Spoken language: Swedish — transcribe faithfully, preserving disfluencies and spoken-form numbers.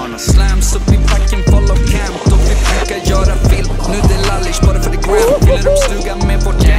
har några slams upp i backen, follow camp. Då vi brukar göra film, nu det lallish bara för det gram. Fyller upp stugan med vårt